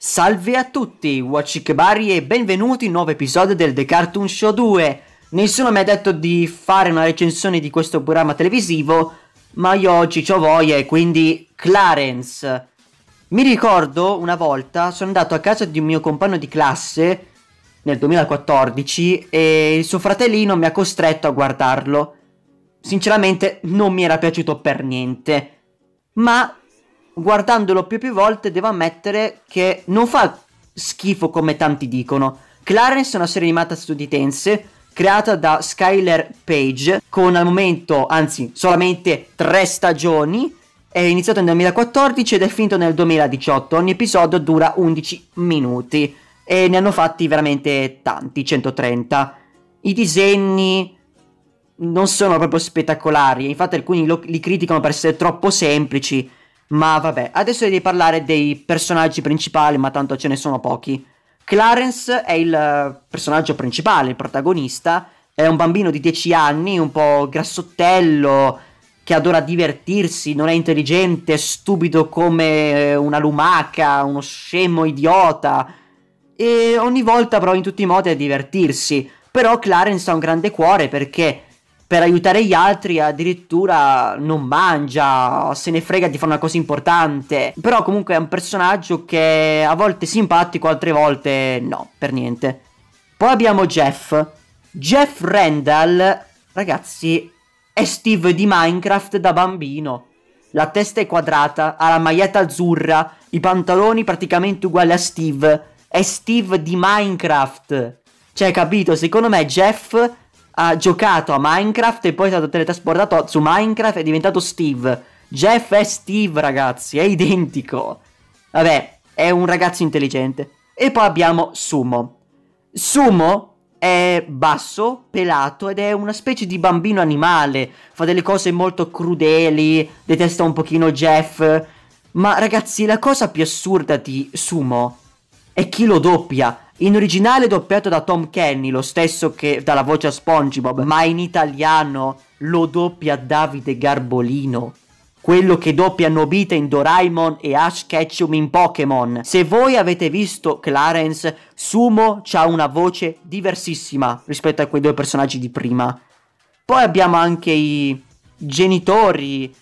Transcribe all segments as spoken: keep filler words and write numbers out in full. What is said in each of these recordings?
Salve a tutti, Watchikebari, e benvenuti in un nuovo episodio del The Cartoon Show due. Nessuno mi ha detto di fare una recensione di questo programma televisivo, ma io oggi c'ho voglia e quindi Clarence. Mi ricordo una volta sono andato a casa di un mio compagno di classe nel duemilaquattordici e il suo fratellino mi ha costretto a guardarlo. Sinceramente non mi era piaciuto per niente, ma guardandolo più e più volte devo ammettere che non fa schifo come tanti dicono. Clarence è una serie animata statunitense creata da Skylar Page con al momento, anzi solamente tre stagioni. È iniziato nel duemilaquattordici ed è finito nel duemiladiciotto. Ogni episodio dura undici minuti e ne hanno fatti veramente tanti, centotrenta. I disegni non sono proprio spettacolari, infatti alcuni lo, li criticano per essere troppo semplici. Ma vabbè, adesso devi parlare dei personaggi principali, ma tanto ce ne sono pochi. Clarence è il personaggio principale, il protagonista. È un bambino di dieci anni, un po' grassottello, che adora divertirsi, non è intelligente, è stupido come una lumaca, uno scemo idiota. E ogni volta prova in tutti i modi a divertirsi. Però Clarence ha un grande cuore perché per aiutare gli altri addirittura non mangia, se ne frega di fare una cosa importante. Però comunque è un personaggio che a volte è simpatico, altre volte no, per niente. Poi abbiamo Jeff. Jeff Randall, ragazzi, è Steve di Minecraft da bambino. La testa è quadrata, ha la maglietta azzurra, i pantaloni praticamente uguali a Steve. È Steve di Minecraft. Cioè, capito? Secondo me Jeff ha giocato a Minecraft e poi è stato teletrasportato su Minecraft e è diventato Steve. Jeff è Steve, ragazzi, è identico. Vabbè, è un ragazzo intelligente. E poi abbiamo Sumo. Sumo è basso, pelato ed è una specie di bambino animale. Fa delle cose molto crudeli, detesta un pochino Jeff. Ma ragazzi, la cosa più assurda di Sumo è chi lo doppia. In originale doppiato da Tom Kenny, lo stesso che dà la voce a SpongeBob, ma in italiano lo doppia Davide Garbolino, quello che doppia Nobita in Doraemon e Ash Ketchum in Pokémon. Se voi avete visto Clarence, Sumo c'ha una voce diversissima rispetto a quei due personaggi di prima. Poi abbiamo anche i genitori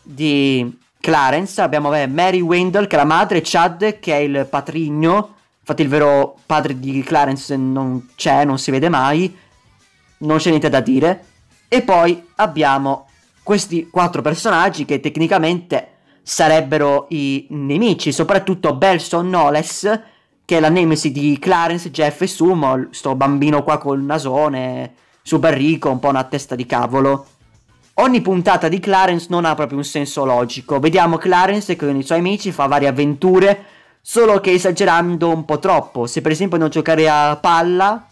di Clarence, abbiamo beh, Mary Wendell che è la madre, e Chad che è il patrigno. Infatti il vero padre di Clarence non c'è, non si vede mai, non c'è niente da dire. E poi abbiamo questi quattro personaggi che tecnicamente sarebbero i nemici, soprattutto Belson Knowles, che è la nemesi di Clarence, Jeff e Sumo, sto bambino qua col nasone, super ricco, un po' una testa di cavolo. Ogni puntata di Clarence non ha proprio un senso logico. Vediamo Clarence che con i suoi amici fa varie avventure, solo che esagerando un po' troppo. Se per esempio non giocare a palla,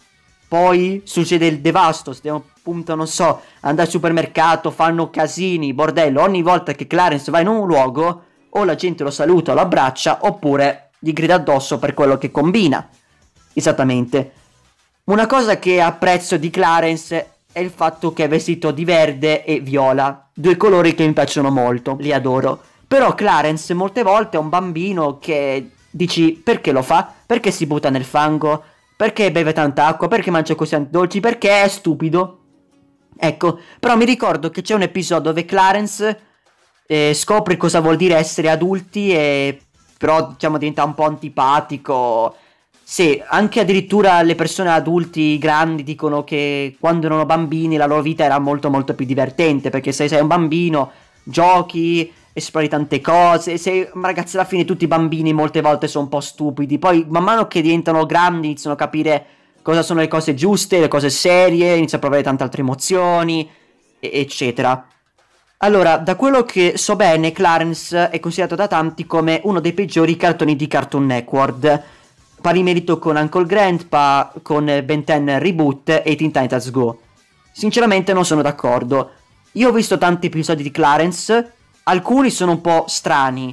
poi succede il devasto. Se devono appunto, non so, andare al supermercato, fanno casini, bordello. Ogni volta che Clarence va in un luogo, o la gente lo saluta o lo abbraccia, oppure gli grida addosso per quello che combina. Esattamente. Una cosa che apprezzo di Clarence è il fatto che è vestito di verde e viola, due colori che mi piacciono molto, li adoro. Però Clarence molte volte è un bambino che dici perché lo fa? Perché si butta nel fango? Perché beve tanta acqua? Perché mangia così tanti dolci? Perché è stupido? Ecco, però mi ricordo che c'è un episodio dove Clarence eh, scopre cosa vuol dire essere adulti e però diciamo diventa un po' antipatico. Sì, anche addirittura le persone adulti grandi dicono che quando erano bambini la loro vita era molto molto più divertente, perché se sei un bambino giochi, esplori tante cose. Se ragazzi, alla fine tutti i bambini molte volte sono un po' stupidi, poi man mano che diventano grandi iniziano a capire cosa sono le cose giuste, le cose serie, iniziano a provare tante altre emozioni, eccetera. Allora, da quello che so bene, Clarence è considerato da tanti come uno dei peggiori cartoni di Cartoon Network, pari merito con Uncle Grandpa, con Ben ten Reboot e Teen Titans Go. Sinceramente non sono d'accordo. Io ho visto tanti episodi di Clarence. Alcuni sono un po' strani,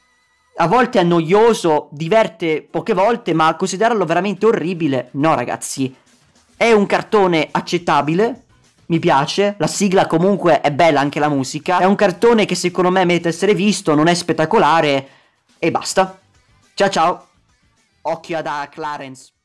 a volte è noioso, diverte poche volte, ma considerarlo veramente orribile, no ragazzi. È un cartone accettabile, mi piace, la sigla comunque è bella, anche la musica. È un cartone che secondo me merita essere visto, non è spettacolare, e basta. Ciao ciao. occhio da Clarence.